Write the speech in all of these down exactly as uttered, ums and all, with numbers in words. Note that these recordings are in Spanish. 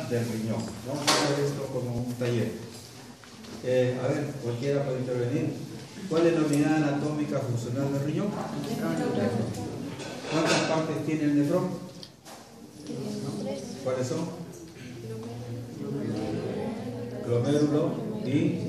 del riñón. Vamos a ver esto como un taller. Eh, a ver, cualquiera puede intervenir. ¿Cuál es la unidad anatómica funcional del riñón? ¿Cuántas partes tiene el nefrón? ¿Cuáles son? Glomérulo y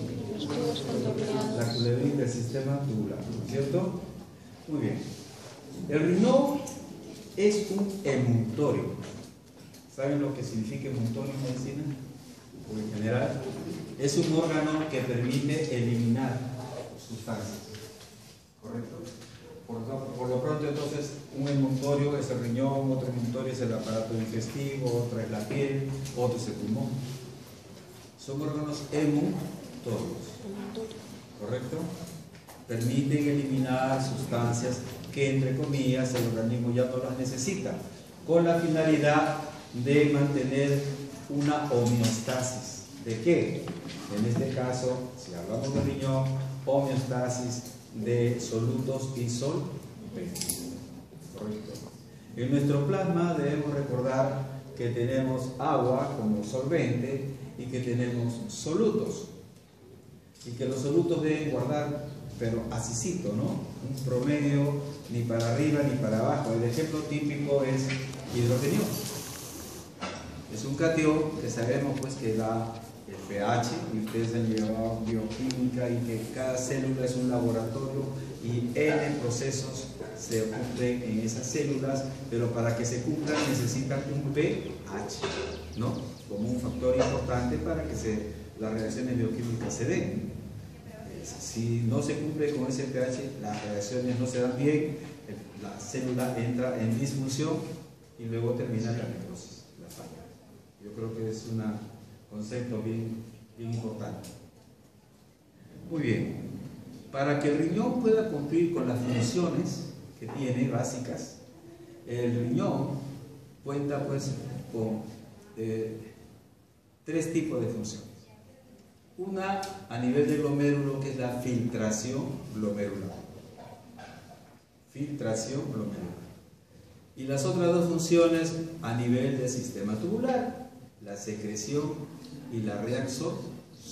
la culebrina del sistema tubular, ¿cierto? Muy bien. El riñón es un emuntorio. ¿Saben lo que significa emuntorio en medicina? O en general, es un órgano que permite eliminar sustancias. ¿Correcto? Por lo, por lo pronto, entonces, un emuntorio es el riñón, otro emuntorio es el aparato digestivo, otra es la piel, otro es el pulmón. Son órganos emuntorios. ¿Correcto? Permiten eliminar sustancias que, entre comillas, el organismo ya no las necesita, con la finalidad de mantener una homeostasis. ¿De qué? En este caso, si hablamos de riñón, homeostasis de solutos y solventes. ¿Correcto? En nuestro plasma debemos recordar que tenemos agua como solvente y que tenemos solutos. Y que los solutos deben guardar, pero asícito, ¿no? Un promedio ni para arriba ni para abajo. El ejemplo típico es hidrogenio. Es un catión que sabemos pues que da el pH, y ustedes han llevado bioquímica, y que cada célula es un laboratorio y N procesos se cumplen en esas células, pero para que se cumplan necesitan un pH, ¿no? Como un factor importante para que se, las reacciones bioquímicas se den. Si no se cumple con ese pH, las reacciones no se dan bien, la célula entra en disfunción y luego termina la necrosis, la falla. Yo creo que es un concepto bien, bien importante. Muy bien. Para que el riñón pueda cumplir con las funciones que tiene básicas, el riñón cuenta pues con eh, tres tipos de funciones. Una a nivel de glomérulo, que es la filtración glomerular. Filtración glomerular. Y las otras dos funciones a nivel del sistema tubular, la secreción y la reabsorción.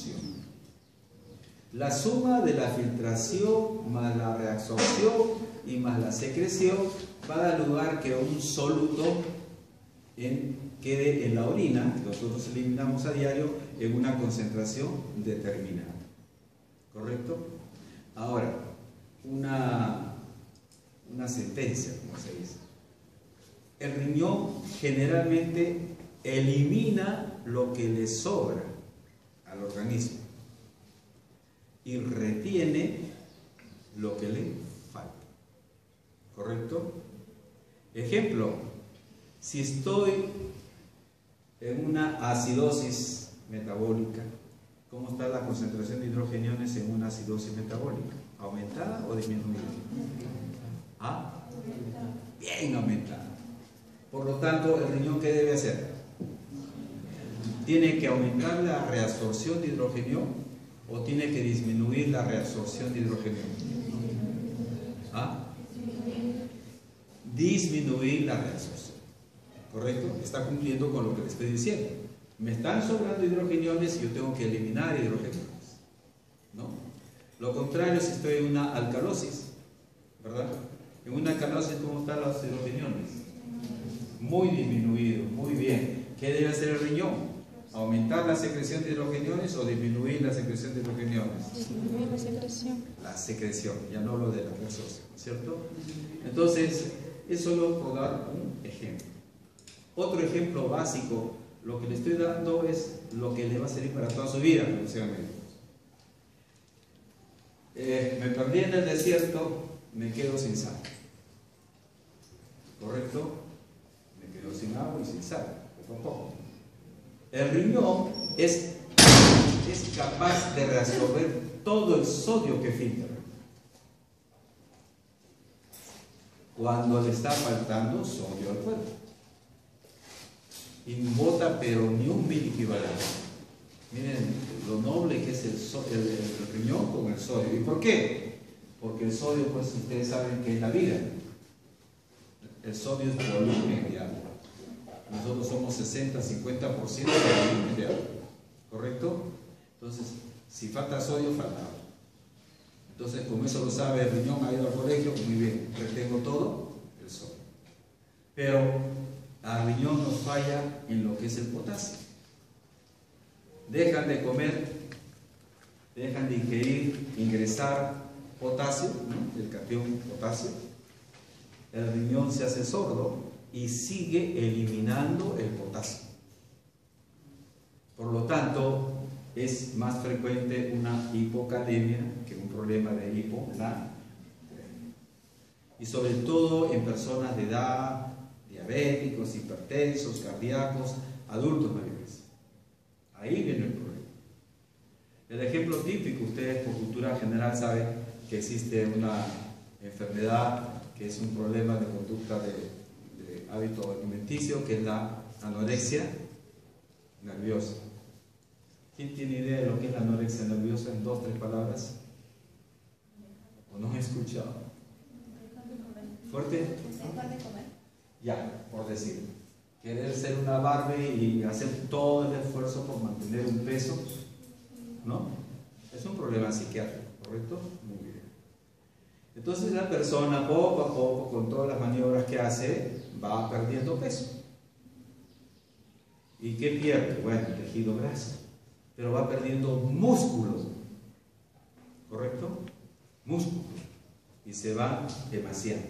La suma de la filtración más la reabsorción y más la secreción va a dar lugar que un soluto en, quede en la orina, que nosotros eliminamos a diario, en una concentración determinada. ¿Correcto? Ahora, una, una sentencia, como se dice. El riñón generalmente elimina lo que le sobra al organismo y retiene lo que le falta. ¿Correcto? Ejemplo, si estoy en una acidosis metabólica, ¿cómo está la concentración de hidrogeniones en una acidosis metabólica? ¿Aumentada o disminuida? ¿Ah? Bien aumentada. Por lo tanto, ¿el riñón qué debe hacer? ¿Tiene que aumentar la reabsorción de hidrogenio o tiene que disminuir la reabsorción de hidrogenio? ¿Ah? Disminuir la reabsorción. ¿Correcto? Está cumpliendo con lo que le estoy diciendo. Me están sobrando hidrogeniones y yo tengo que eliminar hidrogeniones, ¿no? Lo contrario, si estoy en una alcalosis, ¿verdad? En una alcalosis, ¿cómo están los hidrogeniones? Muy disminuido, muy bien. ¿Qué debe hacer el riñón? ¿Aumentar la secreción de hidrogeniones o disminuir la secreción de hidrogeniones? Disminuir la secreción. La secreción, ya no lo de la reabsorción, ¿cierto? Entonces, es solo por dar un ejemplo. Otro ejemplo básico, lo que le estoy dando es lo que le va a servir para toda su vida, eh, me perdí en el desierto, me quedo sin sal. ¿Correcto? Me quedo sin agua y sin sal, poco a poco. El riñón es, es capaz de reabsorber todo el sodio que filtra. Cuando le está faltando sodio al cuerpo. Y bota pero ni un mil equivalente. Miren lo noble que es el, so, el, el riñón con el sodio. ¿Y por qué? Porque el sodio, pues ustedes saben que es la vida. El sodio es volumen de agua. Nosotros somos sesenta, cincuenta por ciento de volumen de agua, ¿correcto? Entonces, si falta sodio, falta agua. Entonces, como eso lo sabe el riñón, ha ido al colegio, muy bien, retengo todo, el sodio. Pero al riñón nos falla en lo que es el potasio. Dejan de comer, dejan de ingerir, ingresar potasio, ¿no? El catión potasio. El riñón se hace sordo y sigue eliminando el potasio. Por lo tanto, es más frecuente una hipocalemia que un problema de hiponatremia. Y sobre todo en personas de edad, diabéticos, hipertensos, cardíacos, adultos mayores. Ahí viene el problema. El ejemplo típico, ustedes por cultura general saben que existe una enfermedad que es un problema de conducta de, de hábito alimenticio, que es la anorexia nerviosa. ¿Quién tiene idea de lo que es la anorexia nerviosa en dos, tres palabras? ¿O no he escuchado? ¿Fuerte? Ya, por decir. Querer ser una Barbie y hacer todo el esfuerzo por mantener un peso, ¿no? Es un problema psiquiátrico, ¿correcto? Muy bien. Entonces la persona poco a poco, con todas las maniobras que hace, va perdiendo peso. ¿Y qué pierde? Bueno, tejido graso. Pero va perdiendo músculo, ¿correcto? Músculo. Y se va demasiado.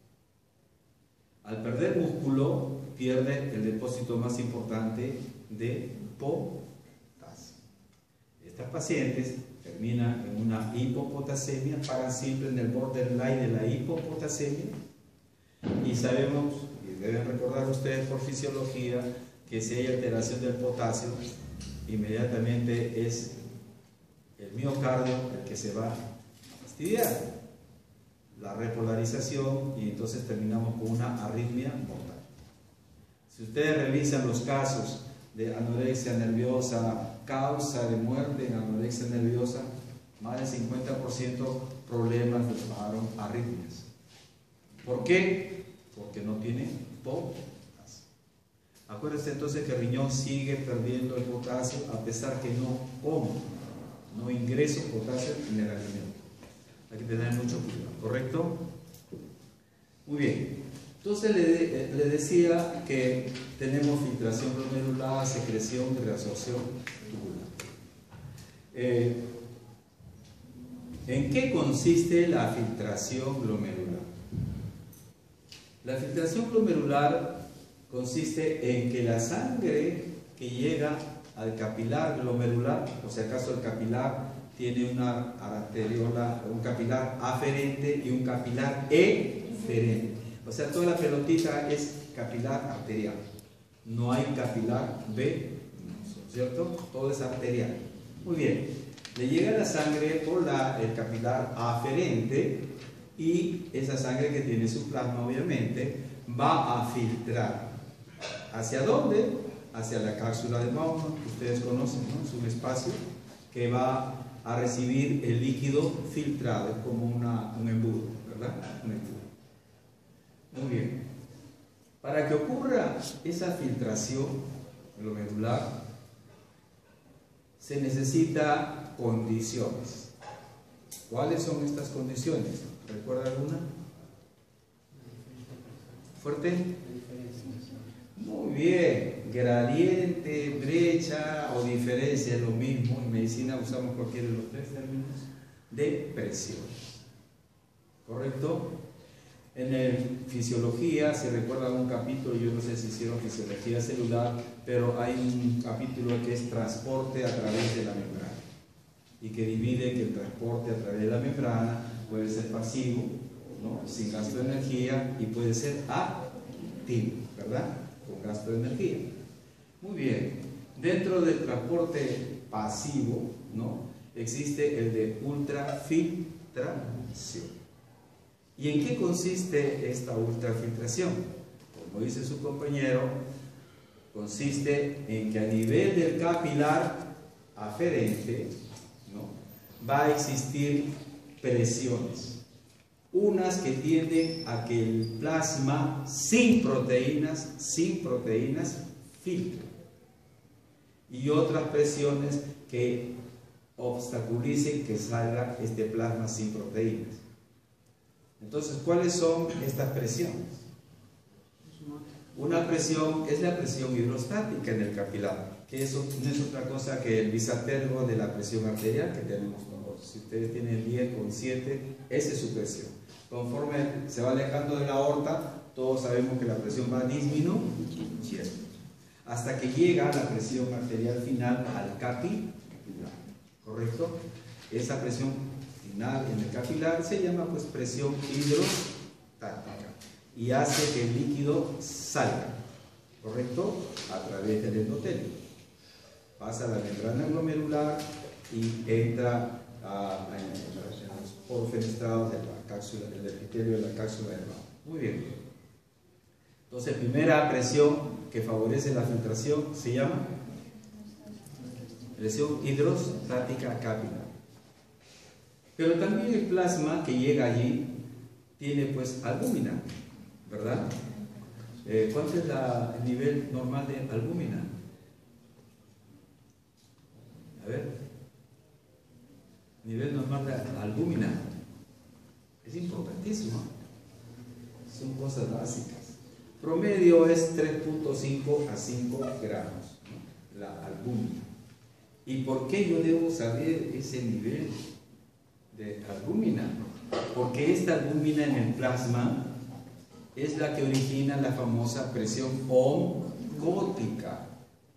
Al perder músculo, pierde el depósito más importante de potasio. Estas pacientes terminan en una hipopotasemia, paran siempre en el borderline de la hipopotasemia, y sabemos, y deben recordar ustedes por fisiología, que si hay alteración del potasio, inmediatamente es el miocardio el que se va a fastidiar, la repolarización, y entonces terminamos con una arritmia mortal. Si ustedes revisan los casos de anorexia nerviosa, causa de muerte en anorexia nerviosa, más del cincuenta por ciento problemas de paro, arritmias. ¿Por qué? Porque no tiene potasio. Acuérdense entonces que el riñón sigue perdiendo el potasio a pesar que no como, no ingreso potasio en el alimento. Hay que tener mucho cuidado, ¿correcto? Muy bien. Entonces le, de, le decía que tenemos filtración glomerular, secreción y reabsorción tubular. Eh, ¿En qué consiste la filtración glomerular? La filtración glomerular consiste en que la sangre que llega al capilar glomerular, o sea, acaso el capilar tiene una arteriola, un capilar aferente y un capilar eferente. O sea, toda la pelotita es capilar arterial. No hay capilar venoso, ¿cierto? Todo es arterial. Muy bien. Le llega la sangre por la, el capilar aferente, y esa sangre que tiene su plasma, obviamente, va a filtrar. ¿Hacia dónde? Hacia la cápsula de Bowman, que ustedes conocen, ¿no? Es un espacio que va a recibir el líquido filtrado, como una, un embudo, ¿verdad? Un embudo. Muy bien. Para que ocurra esa filtración glomerular, se necesita condiciones. ¿Cuáles son estas condiciones? ¿Recuerda alguna? ¿Fuerte? Muy bien. Gradiente, brecha o diferencia es lo mismo. En medicina usamos cualquiera de los tres términos de presión. ¿Correcto? En el fisiología, se recuerda un capítulo, yo no sé si hicieron fisiología celular, pero hay un capítulo que es transporte a través de la membrana, y que divide que el transporte a través de la membrana puede ser pasivo, ¿no? Sin gasto de energía, y puede ser activo, ¿verdad? Con gasto de energía. Muy bien. Dentro del transporte pasivo, ¿no? Existe el de ultrafiltración. ¿Y en qué consiste esta ultrafiltración? Como dice su compañero, consiste en que a nivel del capilar aferente, ¿no? va a existir presiones, unas que tienden a que el plasma sin proteínas, sin proteínas, filtre. Y otras presiones que obstaculicen que salga este plasma sin proteínas. Entonces, ¿cuáles son estas presiones? Una presión es la presión hidrostática en el capilar, que eso no es otra cosa que el bisatergo de la presión arterial que tenemos nosotros. Si ustedes tienen diez con siete, esa es su presión. Conforme se va alejando de la aorta, todos sabemos que la presión va disminuyendo hasta que llega la presión arterial final al capilar, ¿correcto? Esa presión final en el capilar se llama pues presión hidrostática y hace que el líquido salga, ¿correcto? A través del endotelio. Pasa a la membrana glomerular y entra a, a, a los poros fenestrados de la cápsula, del epitelio de la cápsula del vaso. Muy bien. Entonces, primera presión que favorece la filtración se llama presión hidrostática capilar. Pero también el plasma que llega allí tiene pues albúmina, ¿verdad? Eh, ¿Cuánto es la, el nivel normal de albúmina? A ver. Nivel normal de albúmina. Es importantísimo. Son cosas básicas. Promedio es tres punto cinco a cinco gramos, ¿no? La albúmina. ¿Y por qué yo debo saber ese nivel de albúmina? Porque esta albúmina en el plasma es la que origina la famosa presión oncótica.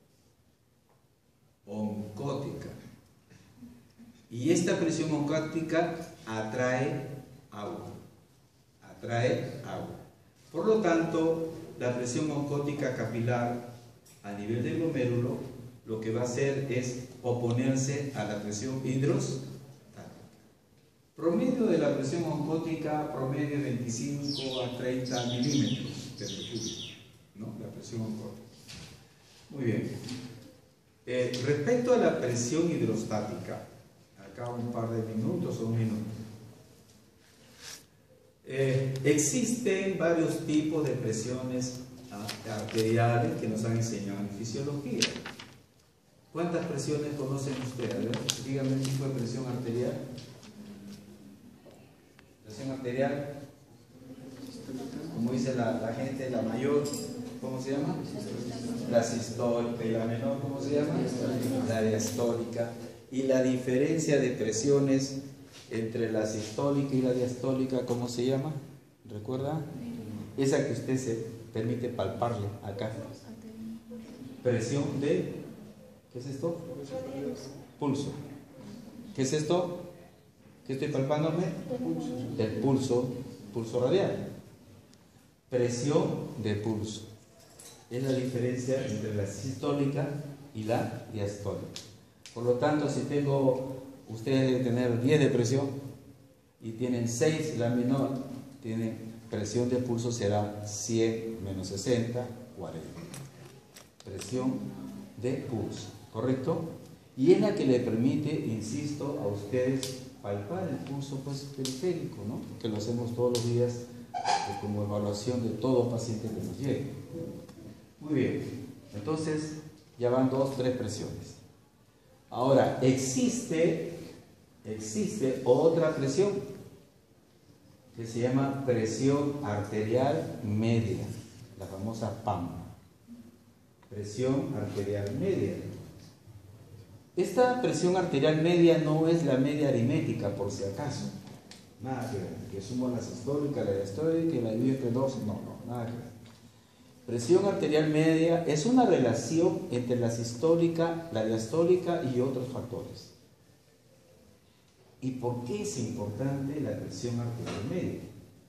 Oncótica. Y esta presión oncótica atrae agua. Atrae agua. Por lo tanto, la presión oncótica capilar a nivel del glomérulo lo que va a hacer es oponerse a la presión hidrostática. Promedio de la presión oncótica, promedio veinticinco a treinta milímetros de mercurio, ¿no? La presión oncótica. Muy bien. Eh, respecto a la presión hidrostática, acá un par de minutos o un minuto. Eh, existen varios tipos de presiones arteriales que nos han enseñado en fisiología. ¿Cuántas presiones conocen ustedes? A ver, díganme el tipo de presión arterial. Presión arterial, como dice la, la gente, la mayor, ¿cómo se llama? La sistólica. ¿Y la menor, cómo se llama? La diastólica. Y la diferencia de presiones entre la sistólica y la diastólica, ¿cómo se llama? ¿Recuerda? Esa que usted se permite palparle acá. Presión de... ¿Qué es esto? Pulso. ¿Qué es esto? ¿Qué estoy palpándome? El pulso. Pulso radial. Presión de pulso. Es la diferencia entre la sistólica y la diastólica. Por lo tanto, si tengo... Ustedes deben tener diez de presión y tienen seis, la menor tiene presión de pulso será cien menos sesenta, cuarenta. Presión de pulso, ¿correcto? Y es la que le permite, insisto, a ustedes palpar el pulso pues, periférico, ¿no? Que lo hacemos todos los días pues, como evaluación de todo paciente que nos llegue. Muy bien, entonces ya van dos, tres presiones. Ahora, existe, existe otra presión que se llama presión arterial media, la famosa P A M. Presión arterial media. Esta presión arterial media no es la media aritmética, por si acaso. Nada que ver, que sumo la sistólica, la diastólica y la divido entre dos. No, no, nada que ver. Presión arterial media es una relación entre la sistólica, la diastólica y otros factores. ¿Y por qué es importante la presión arterial media?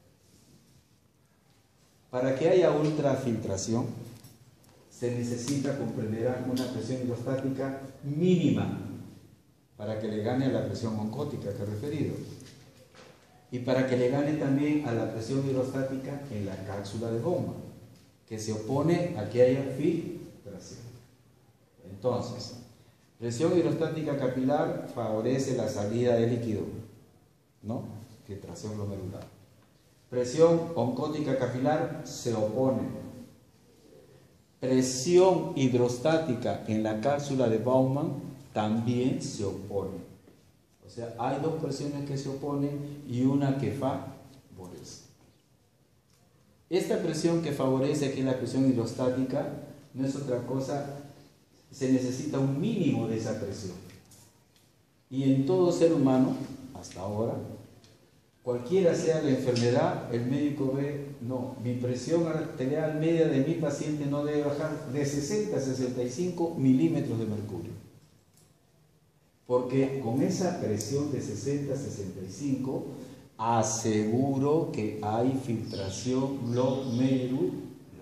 Para que haya ultrafiltración, se necesita, comprenderán, una presión hidrostática mínima para que le gane a la presión oncótica que he referido. Y para que le gane también a la presión hidrostática en la cápsula de bomba, que se opone a que haya filtración. Entonces, presión hidrostática capilar favorece la salida de líquido, ¿no? Filtración glomerular. Presión oncótica capilar se opone. presión hidrostática en la cápsula de Bowman también se opone. O sea, hay dos presiones que se oponen y una que favorece. Esta presión que favorece, que es la presión hidrostática, no es otra cosa, se necesita un mínimo de esa presión. Y en todo ser humano, hasta ahora, cualquiera sea la enfermedad, el médico ve, no, mi presión arterial media de mi paciente no debe bajar de sesenta a sesenta y cinco milímetros de mercurio. Porque con esa presión de sesenta a sesenta y cinco, aseguro que hay filtración glomerular.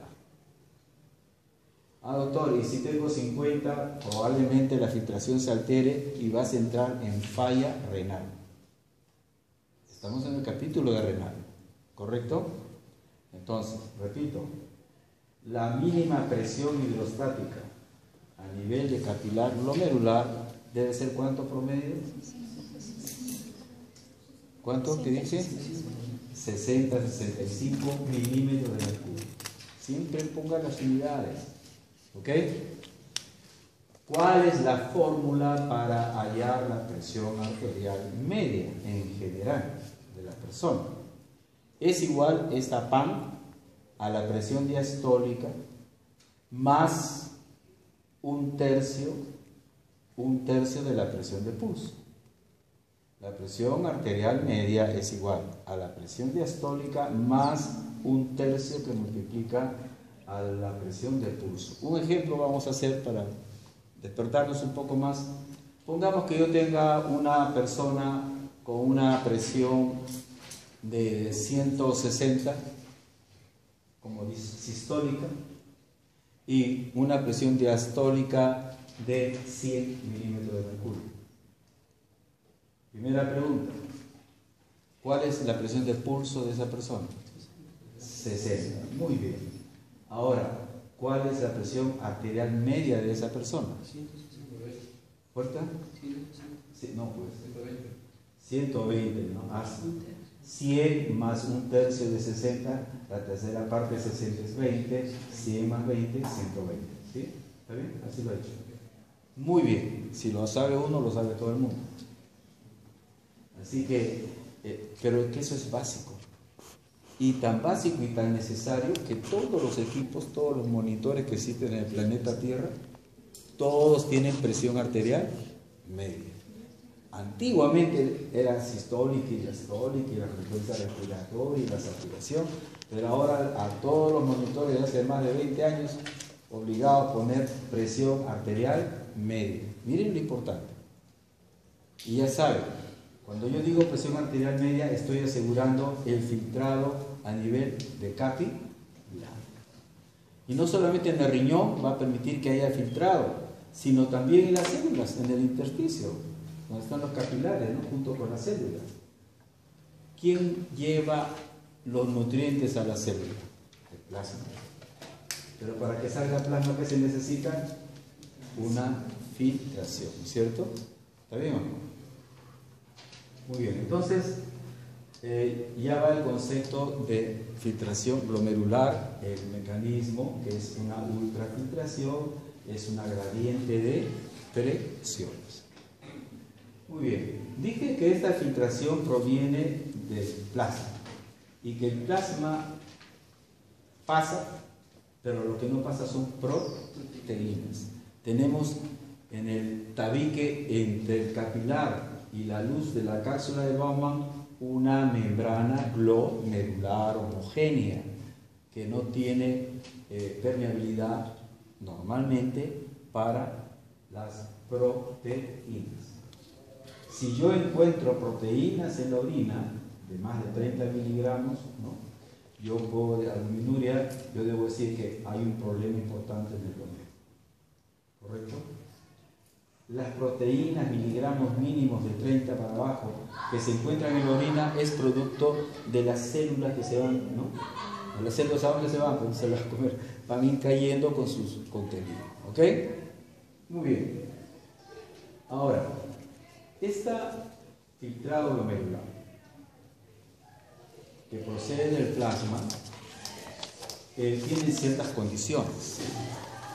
Ah, doctor, y si tengo cincuenta, probablemente la filtración se altere y vas a entrar en falla renal. Estamos en el capítulo de renal, ¿correcto? Entonces, repito, la mínima presión hidrostática a nivel de capilar glomerular debe ser ¿cuánto promedio? ¿Cuánto? ¿Qué dice? sesenta a sesenta y cinco milímetros de mercurio. Siempre ponga las unidades. ¿Ok? ¿Cuál es la fórmula para hallar la presión arterial media en general de la persona? Es igual esta P A M a la presión diastólica más un tercio, un tercio de la presión de pulso. La presión arterial media es igual a la presión diastólica más un tercio que multiplica a la presión del pulso. Un ejemplo vamos a hacer para despertarnos un poco más. Pongamos que yo tenga una persona con una presión de ciento sesenta, como dice, sistólica, y una presión diastólica de cien milímetros de mercurio. Primera pregunta, ¿cuál es la presión de pulso de esa persona? sesenta, muy bien. Ahora, ¿cuál es la presión arterial media de esa persona? ¿Fuerte? Sí, no, pues. ciento veinte, ¿no? Ah, cien más un tercio de sesenta, la tercera parte de sesenta es veinte, cien más veinte, ciento veinte. ¿Sí? ¿Está bien? Así lo he hecho. Muy bien. Si lo sabe uno, lo sabe todo el mundo. Así que, eh, pero es que eso es básico. Y tan básico y tan necesario que todos los equipos, todos los monitores que existen en el planeta Tierra, todos tienen presión arterial media. Antiguamente era sistólica y diastólica y la frecuencia respiratoria y la saturación, pero ahora a todos los monitores de hace más de veinte años obligados a poner presión arterial media. Miren lo importante. Y ya saben, cuando yo digo presión arterial media, estoy asegurando el filtrado a nivel de capilar. Y no solamente en el riñón va a permitir que haya filtrado, sino también en las células, en el intersticio, donde están los capilares, ¿no? Junto con las células. ¿Quién lleva los nutrientes a la célula? El plasma. Pero para que salga plasma, ¿qué se necesita? Una filtración, ¿cierto? ¿Está bien o no? Muy bien, entonces eh, ya va el concepto de filtración glomerular, el mecanismo que es una ultrafiltración, es una gradiente de presiones. Muy bien, dije que esta filtración proviene del plasma y que el plasma pasa, pero lo que no pasa son proteínas. Tenemos en el tabique entre el capilar y la luz de la cápsula de Bowman una membrana glomerular homogénea que no tiene eh, permeabilidad normalmente para las proteínas. Si yo encuentro proteínas en la orina de más de treinta miligramos, ¿no? yo puedo de albuminuria, yo debo decir que hay un problema importante en el glomérulo. ¿Correcto? Las proteínas, miligramos mínimos de treinta para abajo, que se encuentran en la orina, es producto de las células que se van, ¿no? Las células a dónde se van, pues se las comer, van a ir cayendo con sus contenidos. ¿Ok? Muy bien. Ahora, esta filtrado glomerular que procede del plasma eh, tiene ciertas condiciones.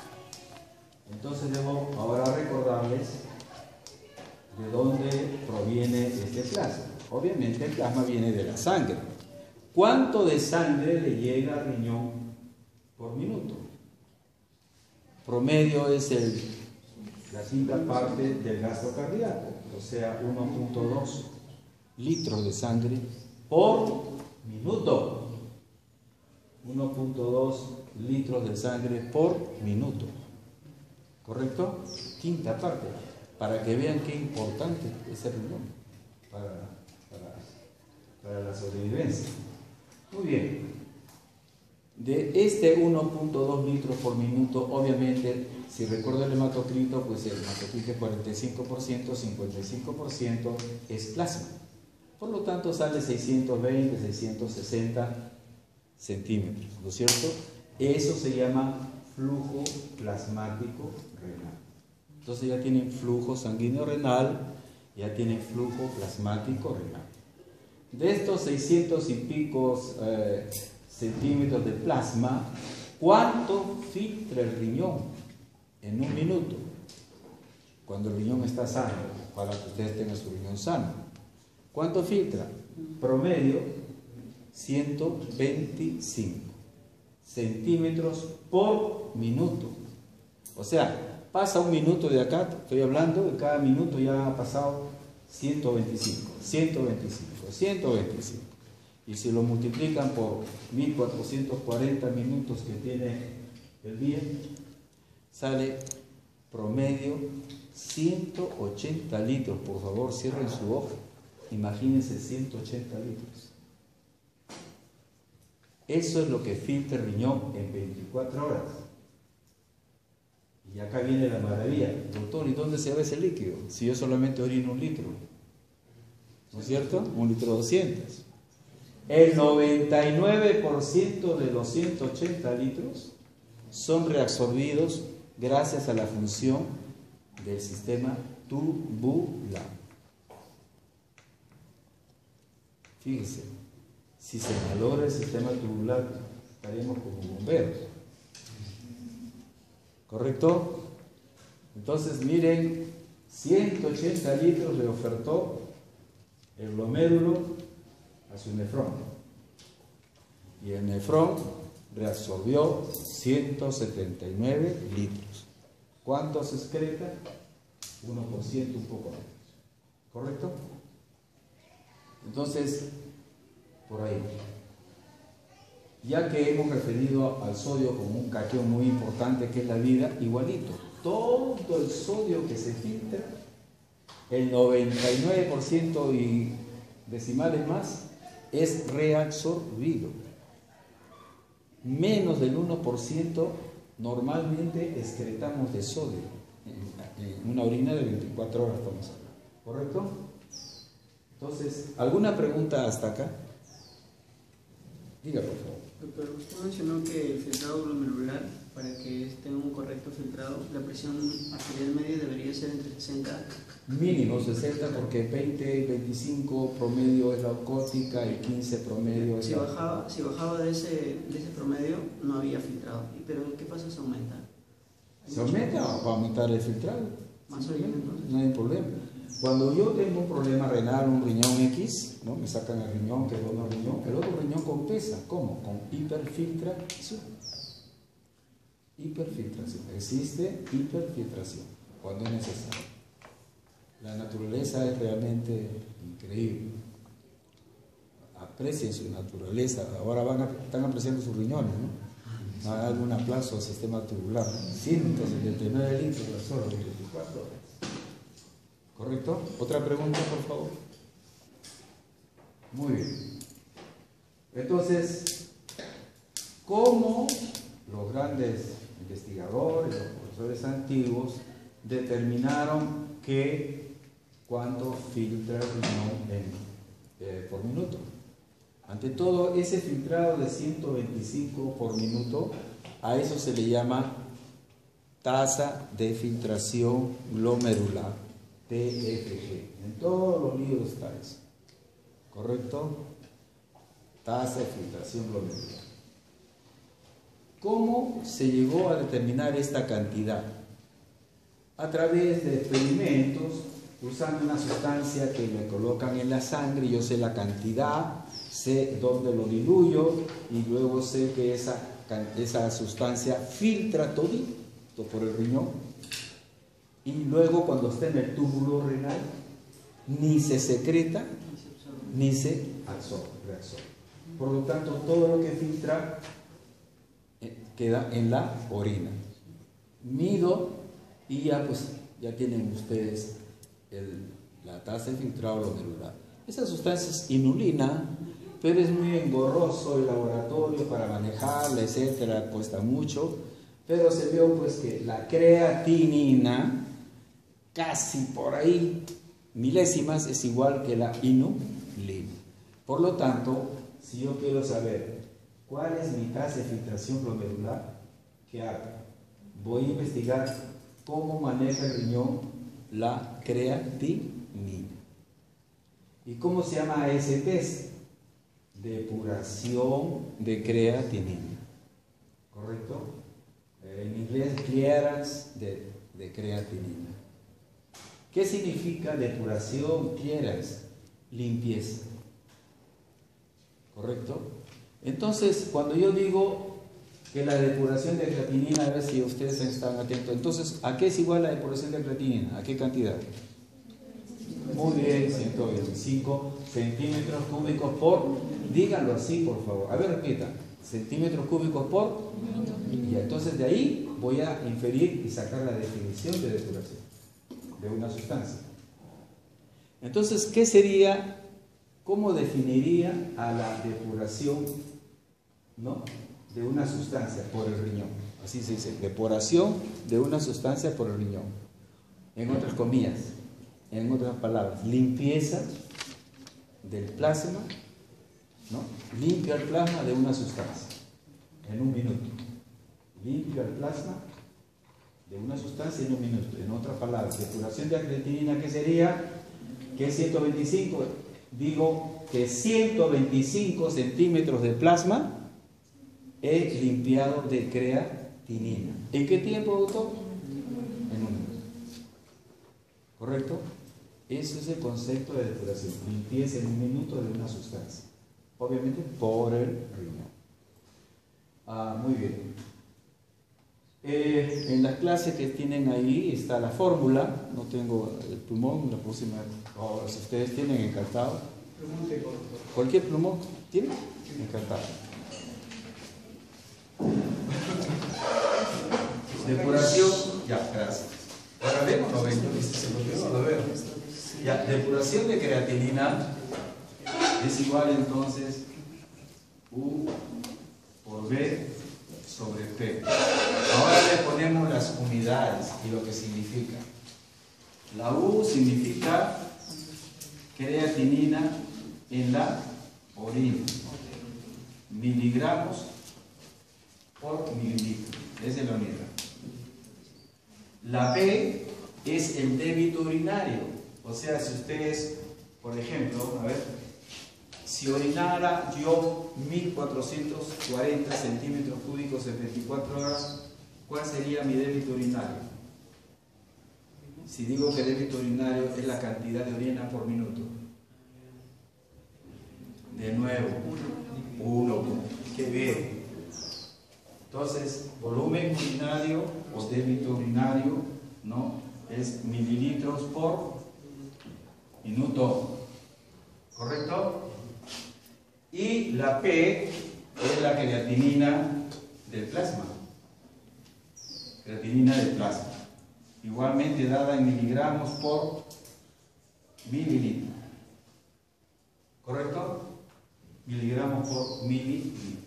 Entonces debo ahora recordarles de dónde proviene este plasma. Obviamente el plasma viene de la sangre. ¿Cuánto de sangre le llega al riñón por minuto? Promedio es el, la quinta parte del gasto cardíaco, o sea, uno punto dos litros de sangre por minuto. uno punto dos litros de sangre por minuto. ¿Correcto? Quinta parte. Para que vean qué importante es el riñón para, para, para la sobrevivencia. Muy bien. De este uno punto dos litros por minuto, obviamente, si recuerdo el hematocrito, pues el hematocrito es cuarenta y cinco por ciento, cincuenta y cinco por ciento es plasma. Por lo tanto, sale seiscientos veinte, seiscientos sesenta centímetros, ¿no es cierto? Eso se llama flujo plasmático renal. Entonces ya tienen flujo sanguíneo renal, ya tienen flujo plasmático renal. De estos seiscientos y pico eh, centímetros de plasma, ¿cuánto filtra el riñón en un minuto? Cuando el riñón está sano, para que ustedes tengan su riñón sano. ¿Cuánto filtra? Promedio ciento veinticinco centímetros por minuto. O sea, pasa un minuto de acá, estoy hablando, de cada minuto ya ha pasado ciento veinticinco, ciento veinticinco, ciento veinticinco. Y si lo multiplican por mil cuatrocientos cuarenta minutos que tiene el día, sale promedio ciento ochenta litros. Por favor, cierren su ojo. Imagínense ciento ochenta litros. Eso es lo que filtra el riñón en veinticuatro horas. Y acá viene la maravilla. Doctor, ¿y dónde se va ese líquido? Si yo solamente orino un litro. ¿No es cierto? Un litro doscientos. El noventa y nueve por ciento de los ciento ochenta litros son reabsorbidos gracias a la función del sistema tubular. Fíjense, si se malogra el sistema tubular, estaríamos como bomberos. ¿Correcto? Entonces, miren, ciento ochenta litros le ofertó el glomérulo a su nefrón. Y el nefrón reabsorbió ciento setenta y nueve litros. ¿Cuánto se excreta? uno por ciento, un poco menos. ¿Correcto? Entonces, por ahí. Ya que hemos referido al sodio como un catión muy importante que es la vida, igualito. Todo el sodio que se filtra, el noventa y nueve por ciento y decimales más, es reabsorbido. Menos del uno por ciento normalmente excretamos de sodio en una orina de veinticuatro horas, estamos hablando. ¿Correcto? Entonces, ¿alguna pregunta hasta acá? Diga, por favor. Doctor, usted mencionó que el filtrado glomerular, para que esté un correcto filtrado, la presión arterial media debería ser entre sesenta. Mínimo sesenta, porque veinte, veinticinco promedio es la óptica y quince promedio es si la... bajaba, si bajaba de ese, de ese promedio, no había filtrado. Pero ¿qué pasa si aumenta? ¿Se aumenta o va a aumentar el filtrado? Más o menos, entonces. No hay problema. Cuando yo tengo un problema renal, un riñón X, ¿no? Me sacan el riñón, que es otro riñón, el otro riñón compensa. ¿Cómo? Con hiperfiltración. Hiperfiltración. Existe hiperfiltración cuando es necesario. La naturaleza es realmente increíble. Aprecien su naturaleza. Ahora van a, están apreciando sus riñones, ¿no? Va a dar un aplauso al sistema tubular. ciento setenta y nueve litros de solo veinticuatro horas. ¿Correcto? ¿Otra pregunta, por favor? Muy bien. Entonces, ¿cómo los grandes investigadores, los profesores antiguos, determinaron que cuánto filtra el riñón en, eh, por minuto? Ante todo, ese filtrado de ciento veinticinco por minuto, a eso se le llama tasa de filtración glomerular, T F G. En todos los libros está eso. ¿Correcto? Tasa de filtración glomerular. ¿Cómo se llegó a determinar esta cantidad? a través de experimentos, usando una sustancia que me colocan en la sangre, yo sé la cantidad, sé dónde lo diluyo y luego sé que esa, esa sustancia filtra todito por el riñón y luego cuando está en el túbulo renal ni se secreta ni se absorbe, reabsorbe. Por lo tanto, todo lo que filtra eh, queda en la orina. Mido y ya pues ya tienen ustedes el, la tasa de filtrado glomerular. Esa sustancia es inulina, pero es muy engorroso el laboratorio para manejarla, etcétera, cuesta mucho, pero se vio pues que la creatinina, casi por ahí, milésimas, es igual que la inulina. Por lo tanto, si yo quiero saber cuál es mi tasa de filtración glomerular, ¿qué hago? Voy a investigar cómo maneja el riñón la creatinina. ¿Y cómo se llama ese test? Depuración de creatinina. ¿Correcto? En inglés, clearance de, de creatinina. ¿Qué significa depuración, clearance? Limpieza. ¿Correcto? Entonces, cuando yo digo que la depuración de creatinina, a ver si ustedes están atentos, entonces, ¿a qué es igual la depuración de creatinina? ¿A qué cantidad? Muy bien, ciento veinticinco centímetros cúbicos por, díganlo así por favor, a ver repita, centímetros cúbicos por, y entonces de ahí voy a inferir y sacar la definición de depuración de una sustancia. Entonces, ¿qué sería? ¿Cómo definiría a la depuración, ¿no?, de una sustancia por el riñón? Así se dice, depuración de una sustancia por el riñón. En otras comillas, en otras palabras, limpieza del plasma, ¿no? Limpia el plasma de una sustancia en un minuto. Limpia el plasma de una sustancia en un minuto. En otras palabras, depuración de creatinina, ¿qué sería? ¿Qué es ciento veinticinco? Digo que ciento veinticinco centímetros de plasma he limpiado de creatinina. ¿En qué tiempo, doctor? En un minuto. ¿Correcto? Ese es el concepto de depuración. Limpieza en un minuto de una sustancia. Obviamente por el riñón. Ah, muy bien. Eh, en las clases que tienen ahí está la fórmula. No tengo el plumón, la próxima. Oh, si ustedes tienen, encantado. ¿Cualquier plumón tiene? Encantado. Depuración, ya, gracias. Ahora vemos, no ven, no lo veo. Ya, depuración de creatinina es igual entonces U por B sobre P. Ahora le ponemos las unidades y lo que significa. La U significa creatinina en la orina. Miligramos por mililitro. Esa es la unidad. La P es el débito urinario. O sea, si ustedes, por ejemplo, a ver, si orinara yo mil cuatrocientos cuarenta centímetros cúbicos en veinticuatro horas, ¿cuál sería mi débito urinario? Si digo que débito urinario es la cantidad de orina por minuto. De nuevo, uno. Qué bien. Entonces, volumen urinario o débito urinario, ¿no?, es mililitros por minuto. ¿Correcto? Y la P es la creatinina del plasma. Creatinina del plasma. Igualmente dada en miligramos por mililitro. ¿Correcto? Miligramos por mililitro.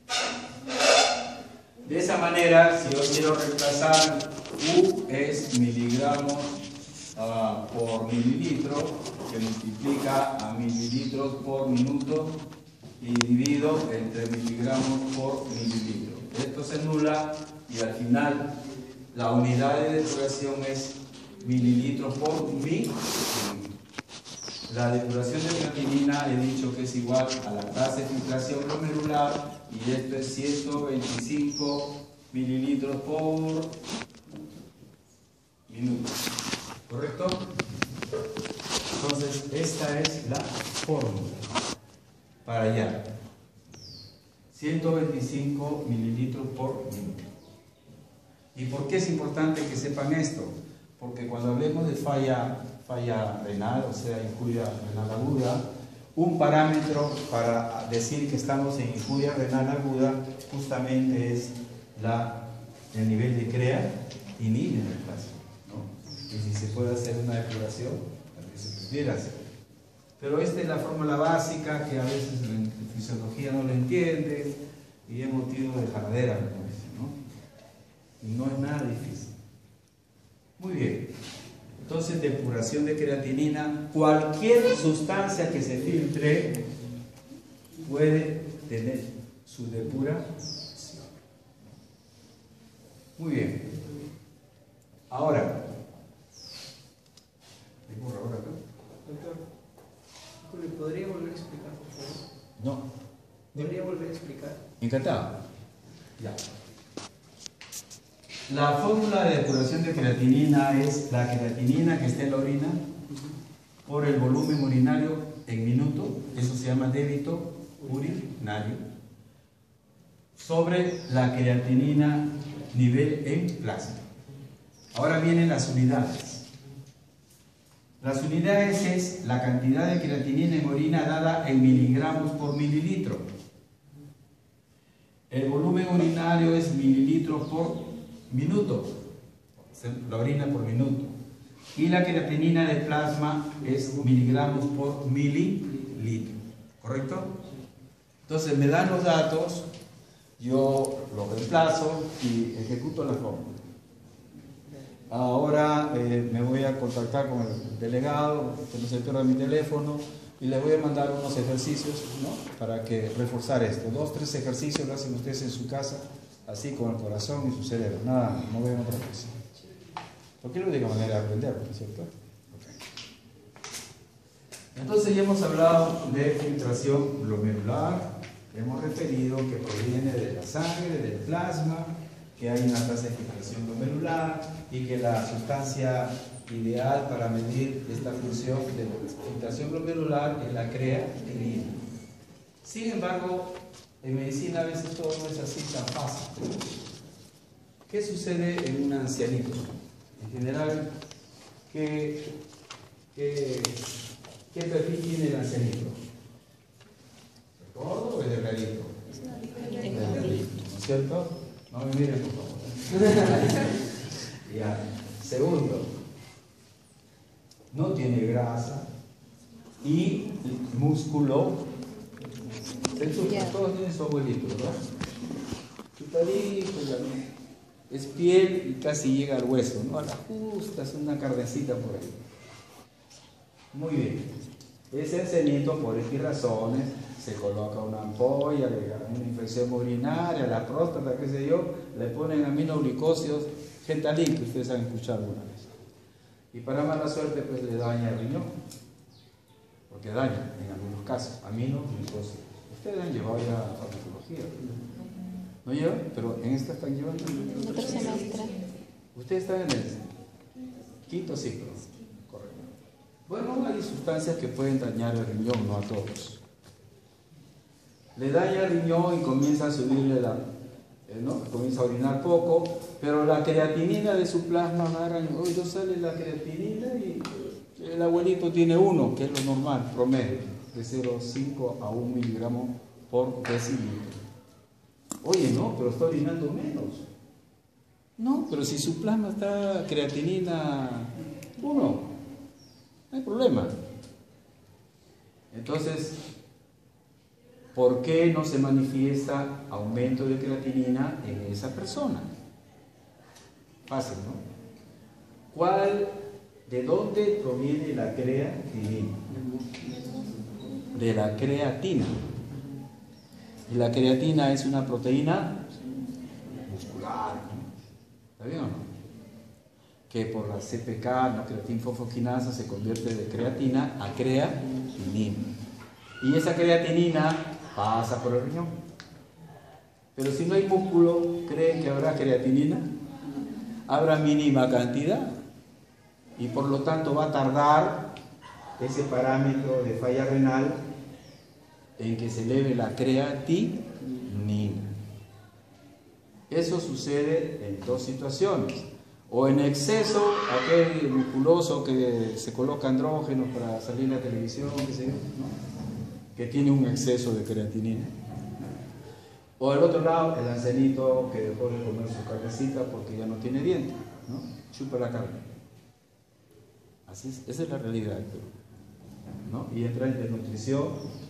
De esa manera, si yo quiero reemplazar, U es miligramos uh, por mililitro, que multiplica a mililitros por minuto y divido entre miligramos por mililitro. Esto se anula y al final la unidad de depuración es mililitros por mililitro. La depuración de creatinina he dicho que es igual a la tasa de filtración glomerular y esto es ciento veinticinco mililitros por minuto. fórmula para allá. ciento veinticinco mililitros por minuto. ¿Y por qué es importante que sepan esto? Porque cuando hablemos de falla, falla renal, o sea, injuria renal aguda, un parámetro para decir que estamos en injuria renal aguda justamente es la, el nivel de creatinina en el plasma, ¿no? Y si se puede hacer una depuración, tal vez se pudiera hacer. Pero esta es la fórmula básica que a veces en fisiología no lo entiende y es motivo de jaladera, ¿no? Y no es nada difícil. Muy bien. Entonces, depuración de creatinina, cualquier sustancia que se filtre puede tener su depuración. Muy bien. Ahora, ahora acá. Doctor, ¿me podría volver a explicar, por favor? No. ¿Podría volver a explicar? Encantado. Ya. La fórmula de depuración de creatinina es la creatinina que está en la orina por el volumen urinario en minuto, eso se llama débito urinario, sobre la creatinina nivel en plasma. Ahora vienen las unidades. Las unidades es la cantidad de creatinina en orina dada en miligramos por mililitro. El volumen urinario es mililitros por minuto, la orina por minuto. Y la creatinina de plasma es miligramos por mililitro. ¿Correcto? Entonces me dan los datos, yo los reemplazo y ejecuto la fórmula. Ahora eh, me voy a contactar con el delegado, que no se pierda mi teléfono, y les voy a mandar unos ejercicios, ¿no? Para que reforzar esto. Dos, tres ejercicios lo hacen ustedes en su casa, así con el corazón y su cerebro. Nada, no vean otra cosa. Porque es la única manera de aprender, ¿no es cierto? Okay. Entonces ya hemos hablado de filtración glomerular, hemos referido que proviene de la sangre, del plasma, que hay una tasa de filtración glomerular y que la sustancia ideal para medir esta función de filtración glomerular es la creatinina. Sin embargo, en medicina a veces todo no es así tan fácil. ¿Qué sucede en un ancianito? En general, ¿qué, qué, qué perfil tiene el ancianito? ¿Es gordo o es delgadito? Delgadito, ¿no es cierto? No me miren, por favor. Ya. Segundo, no tiene grasa y músculo. Todos tienen su abuelito, ¿verdad? Chutadito, es piel y casi llega al hueso, ¿no? A la justa, es una carnecita por ahí. Muy bien. Ese ancianito, por estas razones, se coloca una ampolla, le da una infección urinaria, la próstata, qué sé yo, le ponen aminoglicosidos, Gentalin, que ustedes han escuchado alguna vez. Y para mala suerte, pues le daña el riñón, porque daña en algunos casos, aminoglicosidos. Ustedes han llevado ya farmacología, ¿no llevan? Pero en esta están llevando. Otro semestre. Ustedes están en el quinto ciclo, correcto. Bueno, hay sustancias que pueden dañar el riñón, no a todos. Le daña el riñón y comienza a subirle la, eh, ¿no? Comienza a orinar poco, pero la creatinina de su plasma agarran, hoy no sale la creatinina y el abuelito tiene uno, que es lo normal, promedio, de cero coma cinco a un miligramo por decilitro. Oye, no, pero está orinando menos. No, pero si su plasma está creatinina uno, no hay problema. Entonces, ¿por qué no se manifiesta aumento de creatinina en esa persona? Fácil, ¿no? ¿Cuál, de dónde proviene la creatinina? De la creatina. Y la creatina es una proteína muscular, ¿no? ¿Está bien o no? Que por la C P K, la creatinfosfoquinasa, se convierte de creatina a creatinina. Y esa creatinina pasa por el riñón. Pero si no hay músculo, ¿creen que habrá creatinina? Habrá mínima cantidad. Y por lo tanto va a tardar ese parámetro de falla renal en que se eleve la creatinina. Eso sucede en dos situaciones: o en exceso, aquel musculoso que se coloca andrógenos para salir en la televisión, qué sé yo, ¿no? Que tiene un exceso de creatinina. O del otro lado, el ancianito que dejó de comer su carnecita porque ya no tiene dientes, ¿no? Chupa la carne. Así es, esa es la realidad, ¿no? Y entra en desnutrición.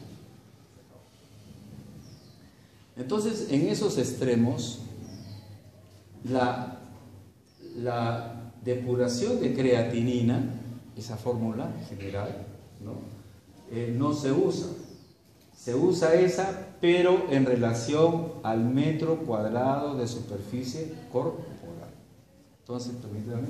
Entonces, en esos extremos, la, la depuración de creatinina, esa fórmula general, ¿no? Eh, no se usa. Se usa esa, pero en relación al metro cuadrado de superficie corporal. Entonces, permítanme.